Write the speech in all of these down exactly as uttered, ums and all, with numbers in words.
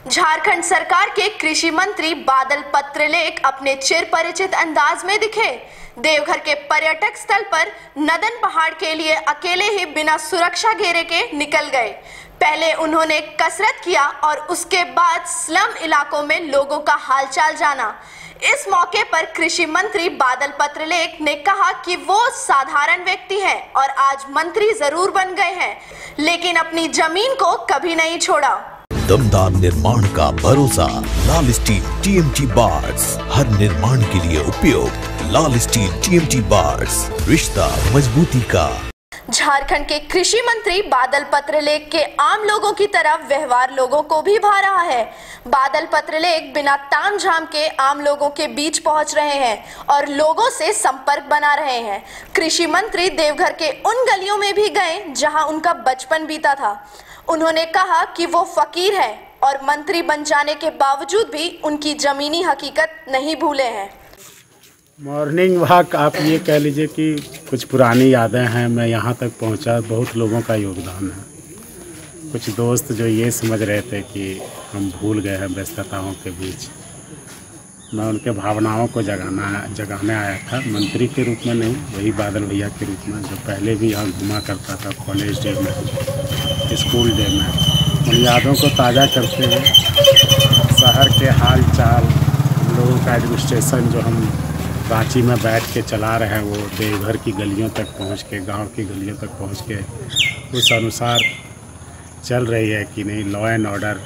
झारखंड सरकार के कृषि मंत्री बादल पत्रलेख अपने चिर परिचित अंदाज में दिखे। देवघर के पर्यटक स्थल पर नदन पहाड़ के लिए अकेले ही बिना सुरक्षा घेरे के निकल गए। पहले उन्होंने कसरत किया और उसके बाद स्लम इलाकों में लोगों का हालचाल जाना। इस मौके पर कृषि मंत्री बादल पत्रलेख ने कहा कि वो साधारण व्यक्ति हैं और आज मंत्री जरूर बन गए हैं, लेकिन अपनी जमीन को कभी नहीं छोड़ा। दमदार निर्माण का भरोसा लाल स्टील टीएमटी बार्स, हर निर्माण के लिए उपयोग। लाल स्टील टीएमटी बार्स, रिश्ता मजबूती का। झारखंड के कृषि मंत्री बादल पत्रलेख के आम लोगों की तरह व्यवहार लोगों को भी भा रहा है। बादल पत्रलेख बिना तामझाम के आम लोगों के बीच पहुंच रहे हैं और लोगों से संपर्क बना रहे हैं। कृषि मंत्री देवघर के उन गलियों में भी गए जहां उनका बचपन बीता था। उन्होंने कहा कि वो फकीर हैं और मंत्री बन जाने के बावजूद भी उनकी जमीनी हकीकत नहीं भूले हैं। मॉर्निंग वॉक आप ये कह लीजिए कि कुछ पुरानी यादें हैं। मैं यहाँ तक पहुँचा, बहुत लोगों का योगदान है। कुछ दोस्त जो ये समझ रहे थे कि हम भूल गए हैं व्यस्तताओं के बीच, मैं उनके भावनाओं को जगाना जगाने आया था। मंत्री के रूप में नहीं, वही बादल भैया के रूप में जो पहले भी यहाँ घुमा करता था कॉलेज डे में, स्कूल डे में। उन यादों को ताज़ा करते हुए शहर के हाल चाल, लोगों का एडमिनिस्ट्रेशन जो हम रांची में बैठ के चला रहे हैं, वो देवघर की गलियों तक पहुंच के, गांव की गलियों तक पहुंच के उस अनुसार चल रही है कि नहीं, लॉ एंड ऑर्डर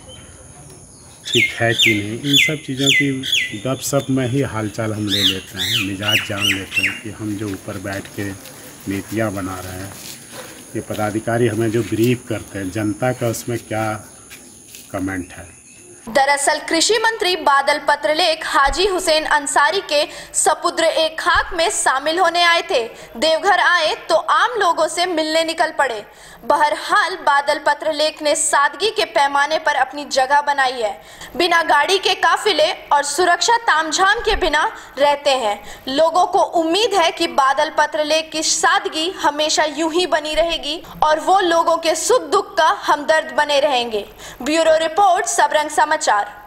ठीक है कि नहीं। इन सब चीज़ों की गपशप में ही हालचाल हम ले लेते हैं, मिजाज जान लेते हैं कि हम जो ऊपर बैठ के नीतियाँ बना रहे हैं, ये पदाधिकारी हमें जो ब्रीफ करते हैं, जनता का उसमें क्या कमेंट है। दरअसल कृषि मंत्री बादल पत्रलेख हाजी हुसैन अंसारी के सपुत्र एक खाक में शामिल होने आए थे। देवघर आए तो आम लोगों से मिलने निकल पड़े। बहरहाल बादल पत्रलेख ने सादगी के पैमाने पर अपनी जगह बनाई है। बिना गाड़ी के काफिले और सुरक्षा तामझाम के बिना रहते हैं। लोगों को उम्मीद है कि बादल पत्रलेख की सादगी हमेशा यूं ही बनी रहेगी और वो लोगों के सुख दुख का हमदर्द बने रहेंगे। ब्यूरो रिपोर्ट, सबरंग समाचार।